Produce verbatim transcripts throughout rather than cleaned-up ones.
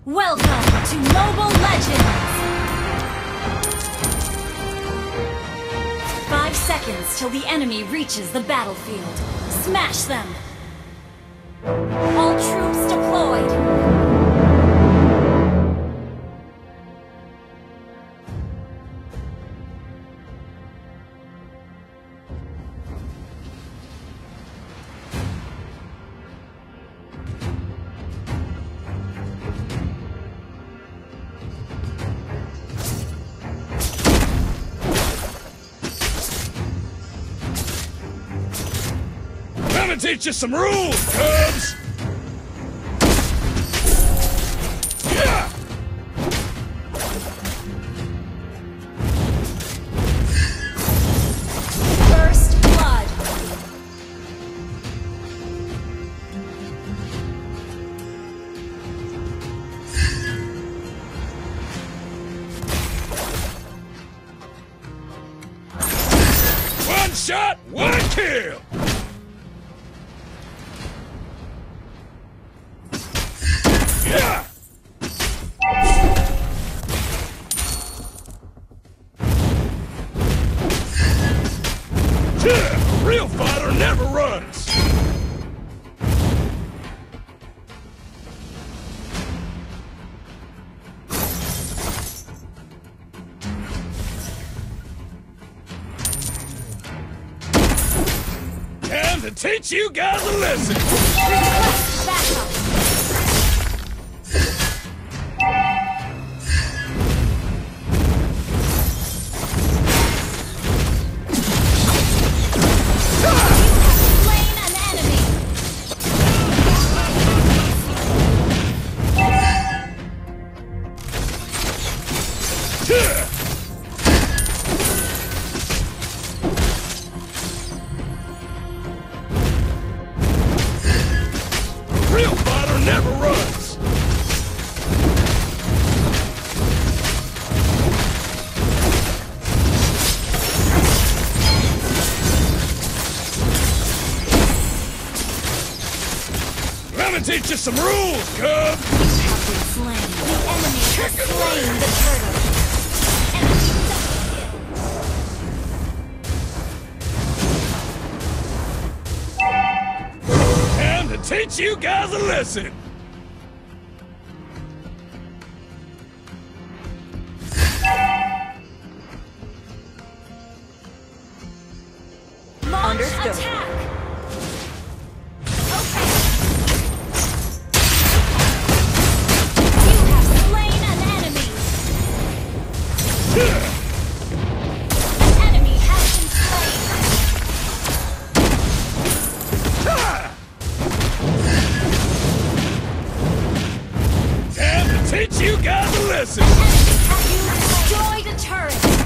Welcome to Mobile Legends! Five seconds till the enemy reaches the battlefield. Smash them! All troops deployed! I'm gonna teach you some rules, cubs! Yeah! First blood! One shot, one kill! Yeah! Yeah! A real fighter never runs! Time to teach you guys a lesson! Request backup! Real fighter never runs! Let me teach you some rules, cub! Have been slain. The enemy has slain the turtle. Time to teach you guys a lesson! Launch Understood. attack! You have slain an enemy! Yeah! An enemy has been slain! Ha! Time to teach you guys a lesson! Have you destroyed a turret?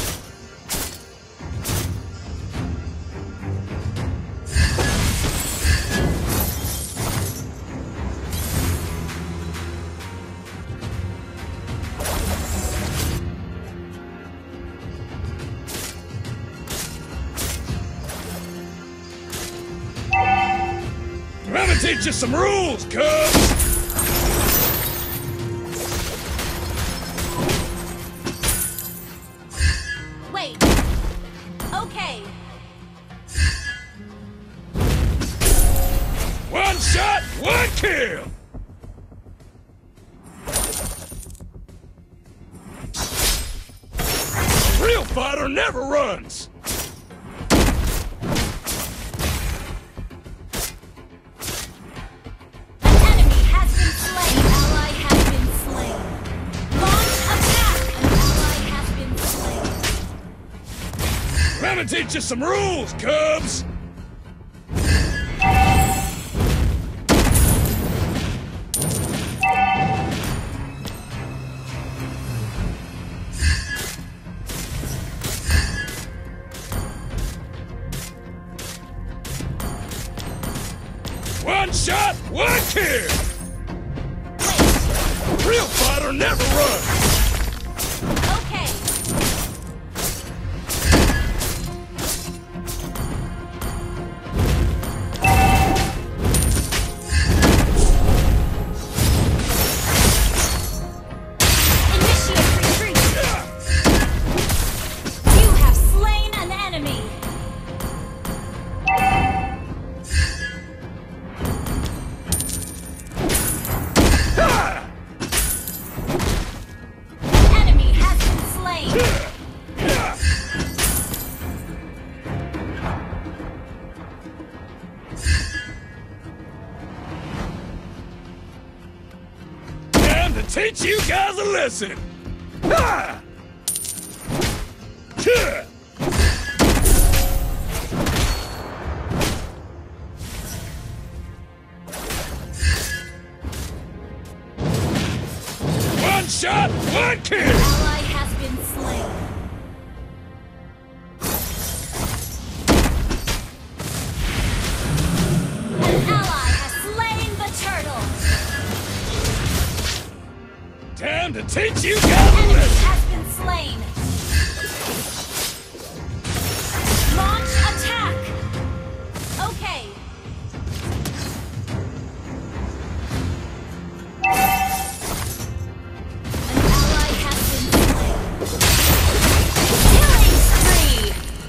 Let me teach you some rules, cubs! Wait. Okay. One shot, one kill! A real fighter never runs! An enemy has been slain. Ally has been slain. Launch attack. An ally has been slain. Let me teach you some rules, cubs! One shot, one kill! A real fighter never runs! Okay. teach you guys a lesson! Ha! Huh! One shot, one kill! An ally has been slain. An ally has slain the turtle. Time to teach you guys a Enemy lesson! has been slain. Launch attack. Okay. An ally has been slain. Killing spree.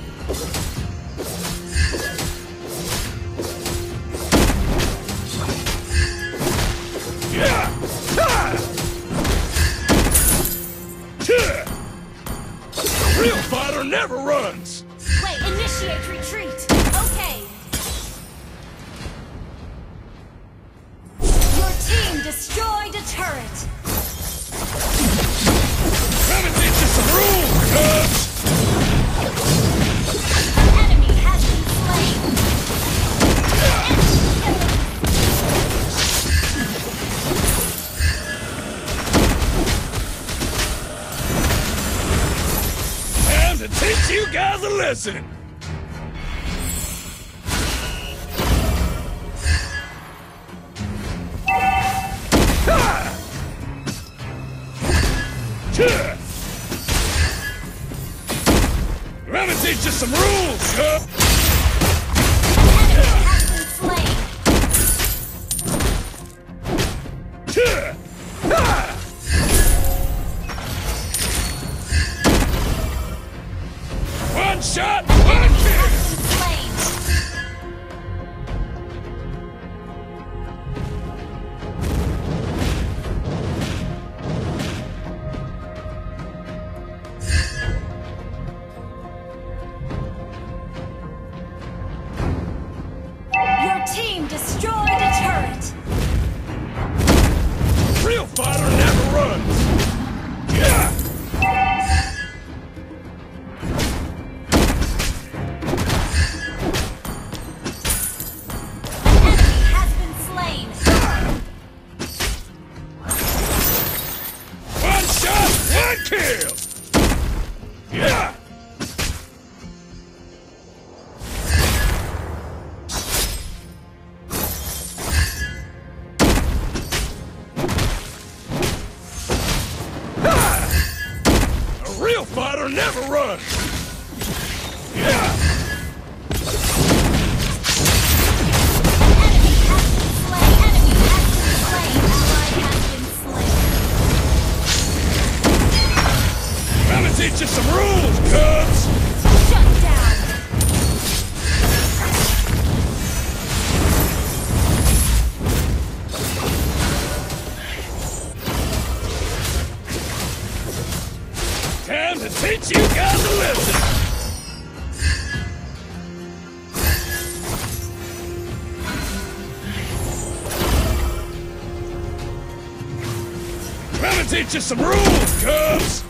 Yeah! Ha! Huh! A real fighter never runs! Wait, initiate retreat. Okay. Your team destroyed a turret. Trying to teach you some rules, cubs! An enemy has been slain. Time to teach you guys a lesson! Ha! Huh! Let me teach you some rules, cub! An enemy has been slain. Huh! Ha! One shot, one Enemy kill! has been slain. Your team destroyed a turret. Real fighter never runs! Yeah! Enemy has been slain. One shot, one kill! Yeah! Ha! A real fighter never runs! Yeah! Enemy has been slain. Enemy has been slain. Ally has been slain. Trying to teach you some rules, cubs! Shut down. Time to teach you guys a lesson! Trying to teach you some rules, cubs!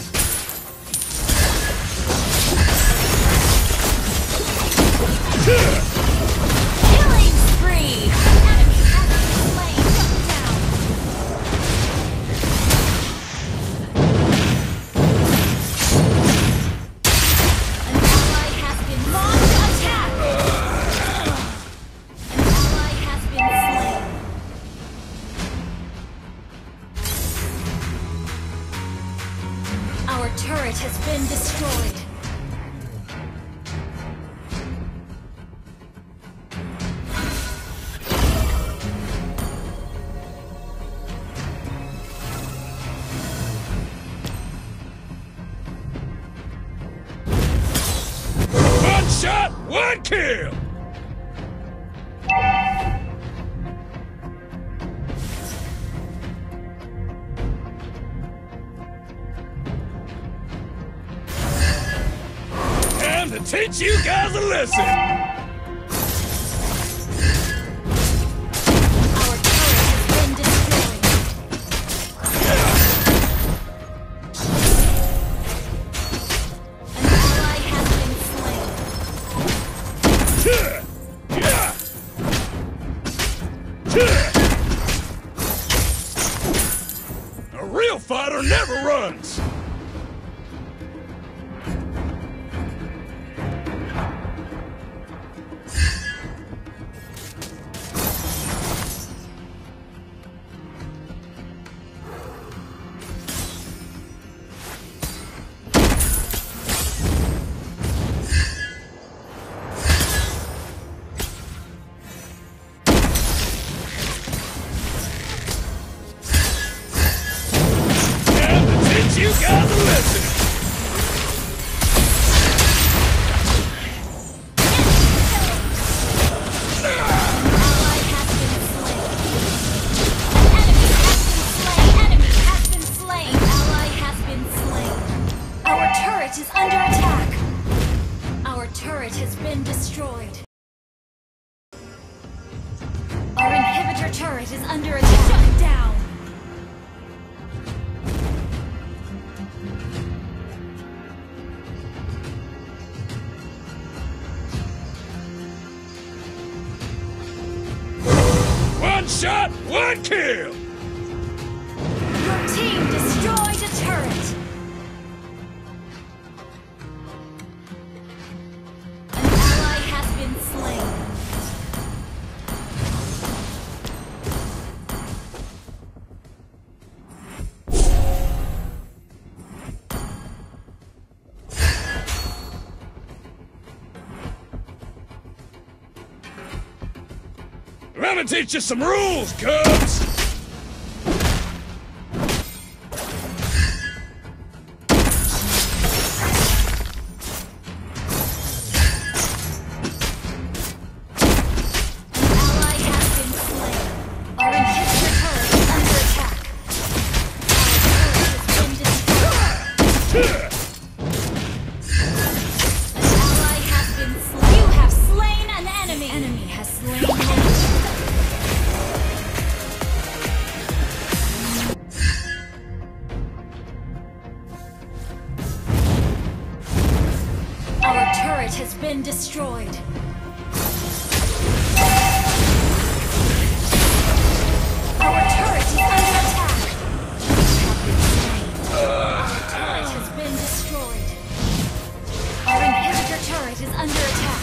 Huh! Killing spree. Enemy has been slain. Shut down. An ally has been launched attack. An ally has been slain. Our turret has been destroyed. One shot, one kill! Time to teach you guys a lesson! Our turret has been destroyed. turret has been destroyed. Our inhibitor turret is under attack. Shut down. One shot, one kill! Your team destroyed a turret. An ally has been slain. Let me teach you some rules, cubs! Has been destroyed. Our turret is under attack. Our turret has been destroyed. Our inhibitor turret is under attack.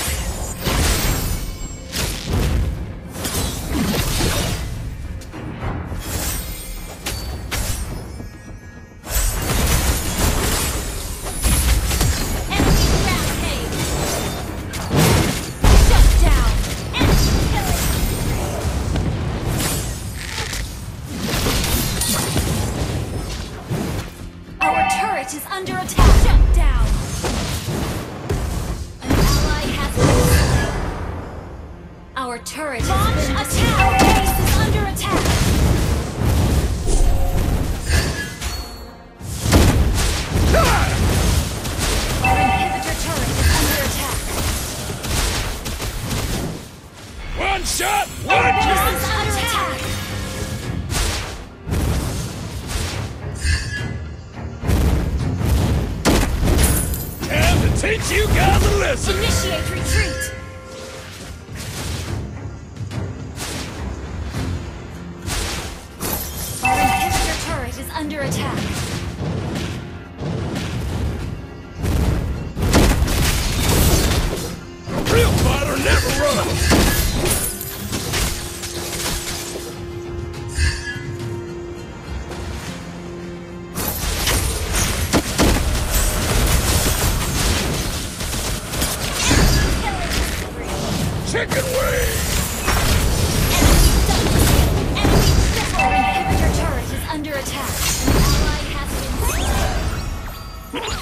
Is under attack. Shut down. An ally has been slain. Our turret Launch has been attack. Our base is under attack. Our inhibitor turret is under attack. One shot, one Our base kill! is under attack. Teach you guys a lesson! Initiate retreat! Our inhibitor turret is under attack. A real fighter never runs! Chicken wing! Our inhibitor turret is under attack. An ally has been slain.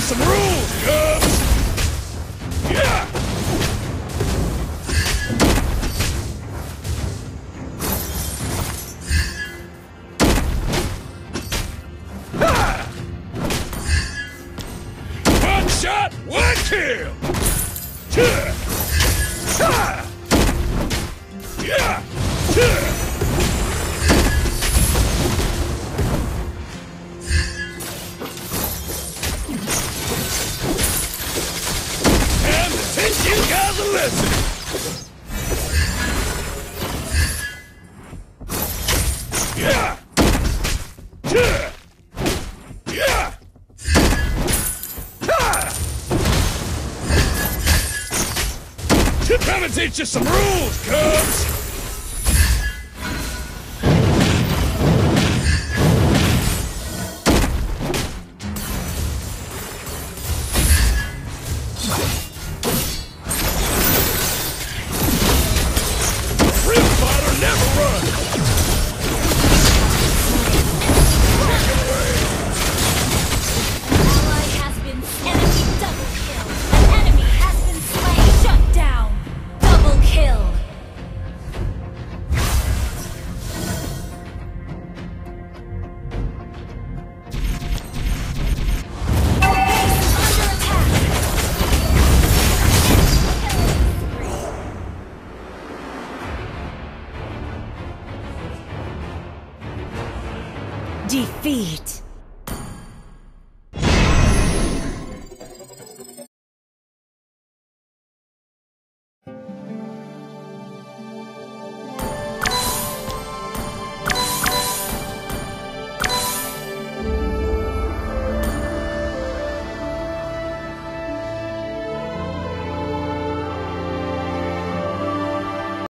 some rules, cubs! Yeah! Ha! One shot, one kill! Yeah! Ha! Yeah! Yeah! Teach you guys a lesson! Yeah! Yeah! Yeah! Ha! Come and teach you some rules, cubs! Defeat.